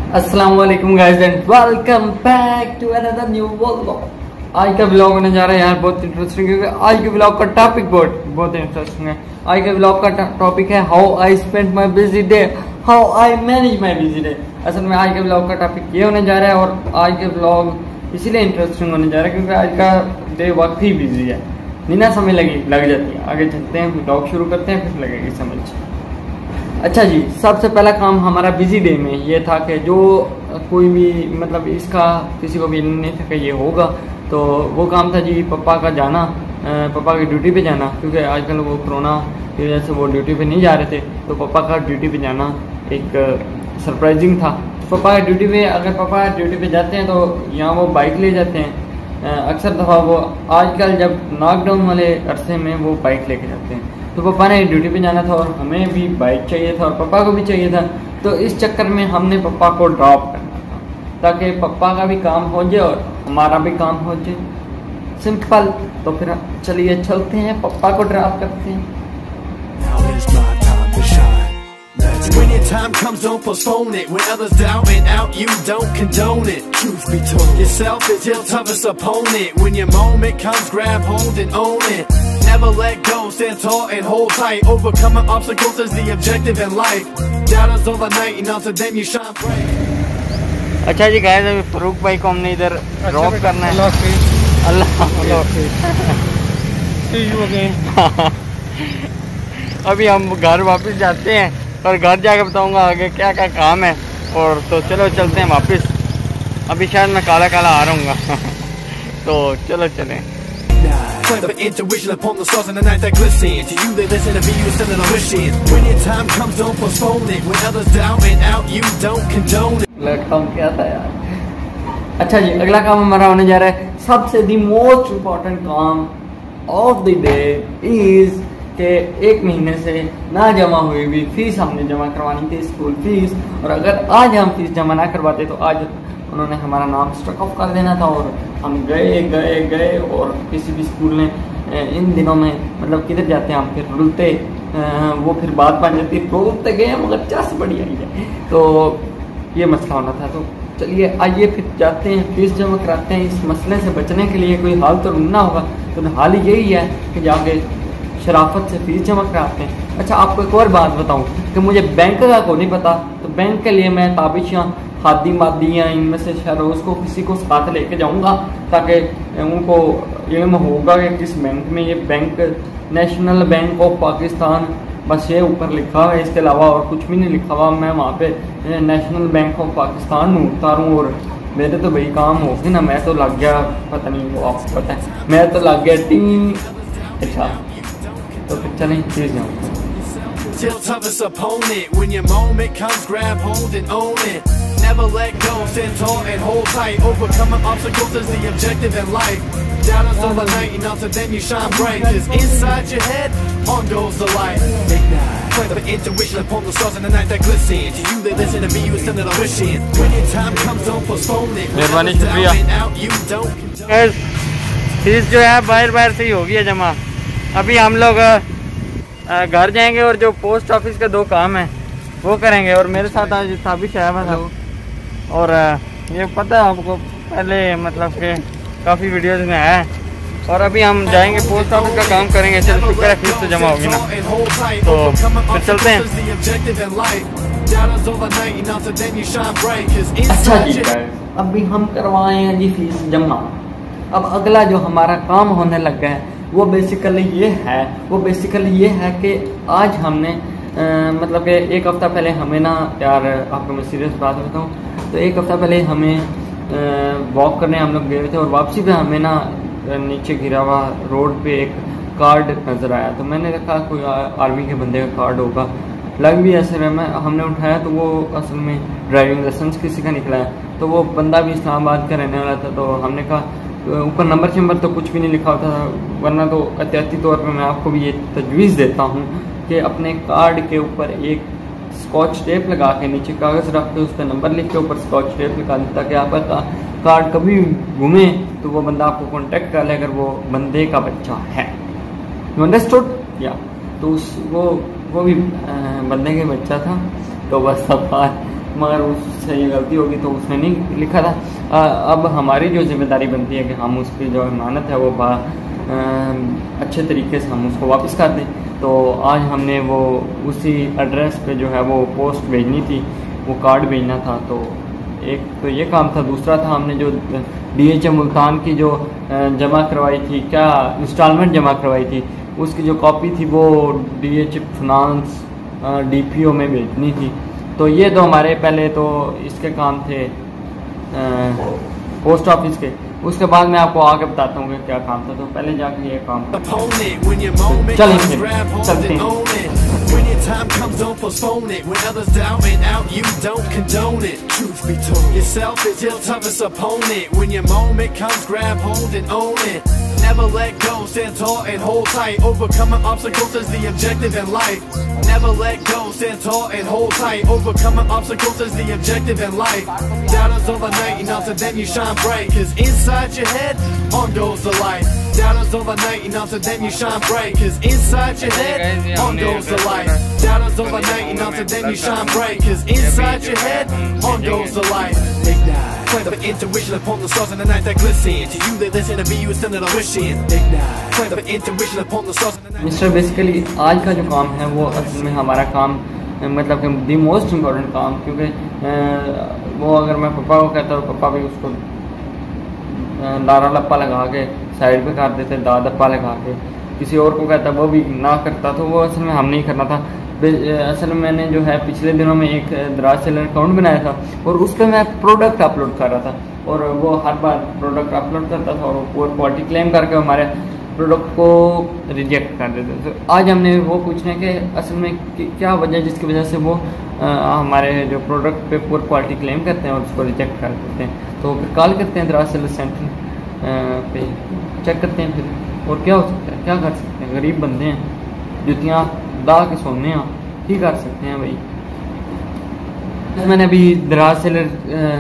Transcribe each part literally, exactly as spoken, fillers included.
अस्सलाम वालेकुम guys and welcome back to another new vlog. आज का व्लॉग होने जा रहा है यार बहुत इंटरेस्टिंग, क्योंकि आज के व्लॉग का टॉपिक बहुत बहुत इंटरेस्टिंग है। आज के व्लॉग का टॉपिक है how I spend my busy day, how I manage my busy day. असल में आज के व्लॉग का टॉपिक ये होने जा रहा है और आज के व्लॉग इसीलिए इंटरेस्टिंग होने जा रहा है क्योंकि आज का डे वक्त ही बिजी है, नहीं ना समझ लगी लग जाती है। आगे चलते हैं, व्लॉग शुरू करते हैं, फिर लगेगी समझ। अच्छा जी, सबसे पहला काम हमारा बिजी डे में ये था कि जो कोई भी मतलब इसका किसी को भी नहीं था कि ये होगा, तो वो काम था जी पापा का जाना, पापा की ड्यूटी पे जाना, क्योंकि आजकल वो कोरोना की वजह से वो ड्यूटी पे नहीं जा रहे थे। तो पापा का ड्यूटी पे जाना एक सरप्राइजिंग था। पापा ड्यूटी पे अगर पापा ड्यूटी पे जाते हैं तो यहाँ वो बाइक ले जाते हैं। अक्सर दफ़ा वो आजकल जब लॉकडाउन वाले अरसे में वो बाइक लेके जाते हैं। तो पापा ने ड्यूटी पे जाना था और हमें भी बाइक चाहिए था और पापा को भी चाहिए था। तो इस चक्कर में हमने पापा को ड्रॉप करना था ताकि पापा का भी काम हो जाए और हमारा भी काम हो जाए, सिंपल। तो फिर चलिए चलते हैं, पापा को ड्रॉप करते हैं। When your time comes, don't postpone it. When others doubt and out, you don't condone it. Truth be told, yourself is your toughest opponent. When your moment comes, grab hold and own it. Never let go, stand tall and hold tight. Overcoming obstacles is the objective in life. Doubters all the night, and after them you shine bright. अच्छा जी guys, अभी फरूक भाई को हमने इधर drop करना है। अल्लाह अभी हम घर वापस जाते हैं और घर जाकर बताऊंगा आगे क्या क्या काम है। और तो चलो चलते हैं वापस। अभी शायद मैं काला काला आ रहा हूँ तो चलो चलें। Play the intuition upon the stars in the night that glisten. To you they listen, to me you send it a wishing. When your time comes, don't postpone it. When others doubt and out, you don't condone it. काम क्या था यार। अच्छा जी, अगला काम हमारा होने जा रहा है सबसे दी मोस्ट इम्पोर्टेंट काम ऑफ द डे इज के एक महीने से ना जमा हुई भी फीस हमने जमा करवानी थी, स्कूल फीस। और अगर आज हम फीस जमा ना करवाते तो आज उन्होंने हमारा नाम स्ट्रक ऑफ कर देना था और हम गए गए गए और किसी भी स्कूल ने इन दिनों में मतलब किधर जाते हैं हम, फिर रुलते वो फिर बात बन जाती, रुलते गए मगर चस बड़ी आई है। तो ये मसला होना था। तो चलिए आइए फिर जाते हैं, फीस जमा कराते हैं। इस मसले से बचने के लिए कोई हाल तो ढूंढना होगा, तो हाल यही है कि जाके शराफत से फीस जमा कराते हैं। अच्छा, आपको एक और बात बताऊं कि मुझे बैंक का को नहीं पता, तो बैंक के लिए मैं ताबिशां हादी मादियाँ इनमें से शरोज़ को किसी को साथ लेके जाऊंगा ताकि उनको इल्म होगा कि किस बैंक में ये bank national bank of Pakistan बस ये ऊपर लिखा है, इसके अलावा और कुछ भी नहीं लिखा हुआ। मैं वहाँ पे नेशनल बैंक ऑफ पाकिस्तान में उतारूँ और मेरे तो भाई काम हो गए ना। मैं तो लग गया, पता नहीं वो आपको पता है, मैं तो लग गया टीम। अच्छा तो फिर चलें फीस जाऊँ। Till toughest opponent. When your moment comes, grab hold and own it. Never let go, stand tall and hold tight. Overcoming obstacles is the objective in life. Doubters all the night, and after them you shine bright. Cause inside your head, on goes the light. Ignite. Play the intuition upon the stars in the night that glisten. To you they listen, to me you send it a wishing. When your time comes, don't postpone it. मेहरबानी शुक्रिया। Out, you don't condone. Fees जो है बाहर बाहर से ही हो गई है जमा। अभी हम लोग घर जाएंगे और जो पोस्ट ऑफिस के दो काम हैं वो करेंगे। और मेरे साथ आज साबिश आया हुआ था और ये पता है आपको पहले मतलब कि काफ़ी वीडियोस में आया है। और अभी हम जाएंगे पोस्ट ऑफिस का काम करेंगे। चल शुक्र है फीस तो जमा होगी ना, तो फिर चलते हैं। अच्छा जी, अभी हम करवाए हैं जी फीस जमा। अब अगला जो हमारा काम होने लग गया है वो बेसिकली ये है वो बेसिकली ये है कि आज हमने आ, मतलब कि एक हफ़्ता पहले हमें ना यार, आपको मैं सीरियस बात बताऊँ तो एक हफ़्ता पहले हमें वॉक करने हम लोग गए थे और वापसी पे हमें ना नीचे गिरा हुआ रोड पे एक कार्ड नज़र आया। तो मैंने देखा कोई आर्मी के बंदे का कार्ड होगा, लग भी ऐसे रहा। मैं हमने उठाया तो वो असल में ड्राइविंग लाइसेंस किसी का निकला है। तो वो बंदा भी इस्लामाबाद का रहने वाला था। तो हमने कहा, ऊपर नंबर शंबर तो कुछ भी नहीं लिखा होता था, वरना तो एहतियाती तौर पर मैं आपको भी ये तजवीज़ देता हूँ कि अपने कार्ड के ऊपर एक स्कॉच टेप लगा के नीचे कागज़ रख के उस पर नंबर लिख के ऊपर स्कॉच टेप लगा देता कि आपका कार्ड कभी घूमे तो वो बंदा आपको कांटेक्ट कर ले अगर वो बंदे का बच्चा है। You understood? या तो उस वो वो भी बंदे के बच्चा था। तो बस अब मगर उससे ये गलती होगी तो उसने नहीं लिखा था। आ, अब हमारी जो जिम्मेदारी बनती है कि हम उसकी जो अमानत है वो बा आ, अच्छे तरीके से हम उसको वापस कर दें। तो आज हमने वो उसी एड्रेस पे जो है वो पोस्ट भेजनी थी, वो कार्ड भेजना था। तो एक तो ये काम था, दूसरा था हमने जो डी एच ए मुल्तान की जो जमा करवाई थी, क्या इंस्टॉलमेंट जमा करवाई थी, उसकी जो कॉपी थी वो D H A finance D P O में भेजनी थी। तो ये तो हमारे पहले तो इसके काम थे पोस्ट ऑफिस के। उसके बाद मैं आपको आगे बताता हूँ कि क्या काम था। तो पहले जाके ये काम था। चलें चलते हैं। When your time comes, don't postpone it. When others down and out, you don't condone it. Truth be told, yourself is your toughest opponent. When your moment comes, grab hold and own it. Never let go, stand tall and hold tight. Overcoming obstacles is the objective in life. Never let go, stand tall and hold tight. Overcoming obstacles is the objective in life. Doubters overnight, and after then you shine bright. Cause inside your head, on goes the light. Doubters overnight, and after then you shine bright. Cause inside your head, on goes the light. Doubters overnight, and after then you shine bright. Cause inside your head, on goes the light. Ignite. Find the intuition upon the stars in the night that glisten. To you they listen, to me you stand that I'm wishing. Ignite. Find the intuition upon the stars in the night. Mister basically आज का जो काम है वो असल में हमारा काम मतलब कि दी मोस्ट इम्पोर्टेंट काम, क्योंकि वो अगर मैं पापा को कहता हूँ पापा भी उसको लारा लप्पा लगा के साइड पे कर देते, दा दप्पा लगा के। किसी और को कहता वो भी ना करता, तो वो असल में हम नहीं करना था। असल में मैंने जो है पिछले दिनों में एक दराज सेलर अकाउंट बनाया था और उस पर मैं प्रोडक्ट अपलोड कर रहा था और वो हर बार प्रोडक्ट अपलोड करता था और वो पुअर क्वालिटी क्लेम करके हमारे प्रोडक्ट को रिजेक्ट कर देते। तो आज हमने वो पूछना है कि असल में क्या वजह जिसकी वजह से वो आ, हमारे जो प्रोडक्ट पे पुअर क्वालिटी क्लेम करते हैं और उसको रिजेक्ट कर देते हैं। तो फिर कॉल करते हैं दराज सेलर सेंटर पे, चेक करते हैं फिर और क्या हो सकता है, क्या कर सकते हैं। गरीब बंदे हैं, जुतियाँ दा के सोने हैं, ही कर सकते हैं भाई। मैंने अभी दराज सेलर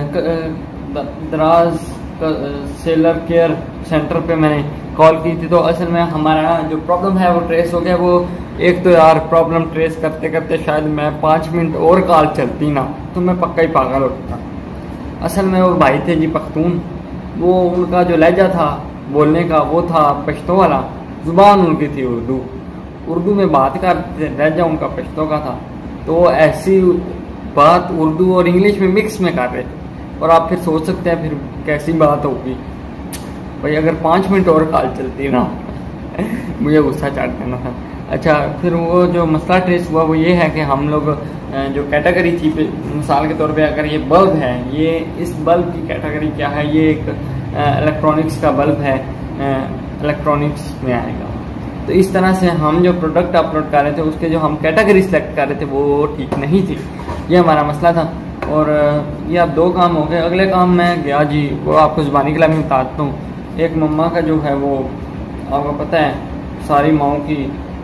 दराज सेलर केयर सेंटर पे मैंने कॉल की थी। तो असल में हमारा जो प्रॉब्लम है वो ट्रेस हो गया। वो एक तो यार प्रॉब्लम ट्रेस करते करते शायद मैं पाँच मिनट और कॉल चलती ना तो मैं पक्का ही पागल होता। असल में वो भाई थे जी पख्तून, वो उनका जो लहजा था बोलने का वो था पश्तो वाला, जुबान उनकी थी उर्दू, उर्दू में बात कर लहजा उनका पश्तो का था। तो ऐसी बात उर्दू और इंग्लिश में मिक्स में कर रहे थे और आप फिर सोच सकते हैं फिर कैसी बात होगी भाई। अगर पाँच मिनट और कॉल चलती ना मुझे गुस्सा चढ़ देना था। अच्छा, फिर वो जो मसला ट्रेस हुआ वो ये है कि हम लोग जो कैटेगरी थी, मिसाल के तौर पे अगर ये बल्ब है, ये इस बल्ब की कैटेगरी क्या है, ये एक इलेक्ट्रॉनिक्स का बल्ब है, इलेक्ट्रॉनिक्स में आएगा। तो इस तरह से हम जो प्रोडक्ट अपलोड कर रहे थे उसके जो हम कैटेगरी सेलेक्ट कर रहे थे वो ठीक नहीं थी, ये हमारा मसला था। और ये अब दो काम हो गए। अगले काम में गया जी, वो आपको ज़ुबानी के लिए मैं बताता हूँ। एक मम्मा का जो है वो आपको पता है सारी माओं की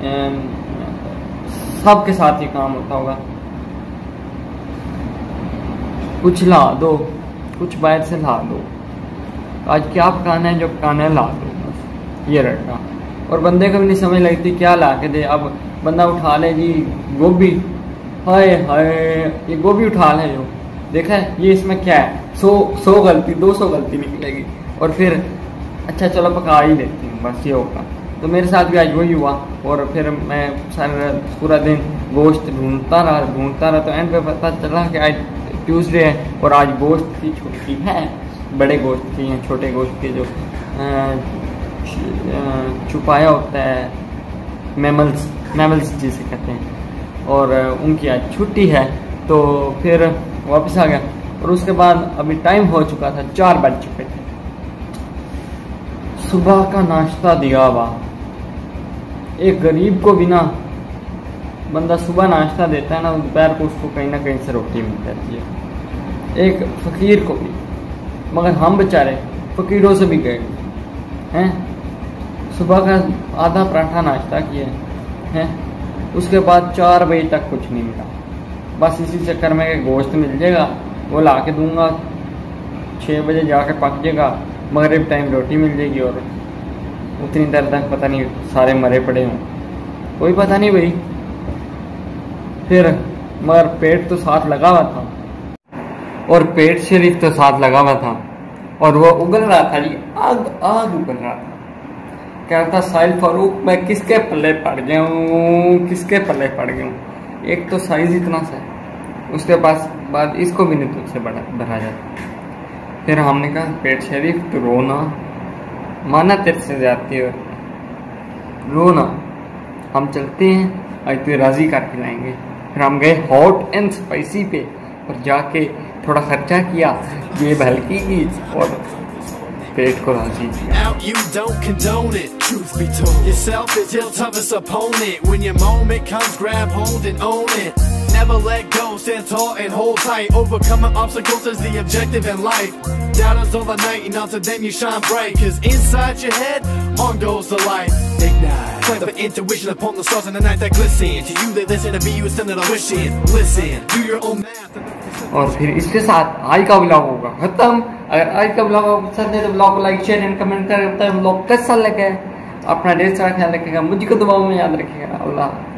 सब के साथ ही काम होता होगा, कुछ ला दो, कुछ बाहर से ला दो, आज क्या पकाना है, जो पकाना है ला दो, बस ये रटना। और बंदे को भी नहीं समझ लगती क्या ला के दे। अब बंदा उठा ले जी गोभी, हाय हाय ये गोभी उठा ले, जो देखा है ये इसमें क्या है, सौ सौ गलती दो सौ गलती निकलेगी और फिर अच्छा चलो पका ही लेती हूँ, बस ये होगा। तो मेरे साथ भी आज वही हुआ और फिर मैं सारा पूरा दिन गोश्त ढूंढता रहा ढूंढता रहा तो एंड पे पता चला कि आज ट्यूसडे है और आज गोश्त की छुट्टी है। बड़े गोश्त की हैं, छोटे गोश्त के जो छुपाया होता है, मैमल्स मैमल्स जिसे कहते हैं, और उनकी आज छुट्टी है। तो फिर वापस आ गया और उसके बाद अभी टाइम हो चुका था, चार बज चुके थे। सुबह का नाश्ता दिया हुआ, एक गरीब को भी ना बंदा सुबह नाश्ता देता है ना, दोपहर को उसको कहीं ना कहीं से रोटी मिल जाती है, एक फ़कीर को भी। मगर हम बेचारे फ़कीरों से भी गए हैं। सुबह का आधा पराठा नाश्ता किए हैं, उसके बाद चार बजे तक कुछ नहीं मिला। बस इसी चक्कर में गोश्त मिल जाएगा वो ला के दूँगा, छः बजे जाके पक जाएगा, मगरिब टाइम रोटी मिल जाएगी और उतनी देर तक पता नहीं सारे मरे पड़े हों, कोई पता नहीं भाई। फिर मगर पेट तो साथ लगा हुआ था। और पेट शरीफ तो साथ लगा हुआ था और वो उगल रहा था जी, आग आग उगल रहा था। कहता साहिल फारूक मैं किसके पल्ले पड़ गया हूँ, किसके पल्ले पड़ गया हूँ। एक तो साइज इतना सा है, उसके पास बाद इसको भी नहीं तुझसे बड़ा भरा जाता। फिर हमने कहा पेट शरीफ तो रोना, माना तेरे से जाती है रोना, हम चलते हैं आज तुझे राजी करके लाएंगे। फिर हम गए हॉट एंड स्पाइसी पे और जाके थोड़ा खर्चा किया, ये हल्की की और पेट को राजी किया। Out, you don't condone it. Truth be told, yourself is your toughest opponent. When your moment comes, grab hold and own it. Never let go, stand tall and hold tight. Overcoming obstacles is the objective in life. Doubters all the night, and until then you shine bright. Cause inside your head, on goes the light. Ignite, play the intuition upon the stars in the night that glisten. To you they listen, to me you send it a wishing. Listen, do your own math. और फिर इसके साथ आज का blog होगा खत्म। अगर आज का ब्लॉग आपको पसंद है तो ब्लॉग को लाइक शेयर एंड कमेंट करें। ब्लॉग कैसा लगे, अपना ढेर सारा ख्याल रखिएगा, मुझको दुआओं में याद रखिएगा। अल्लाह।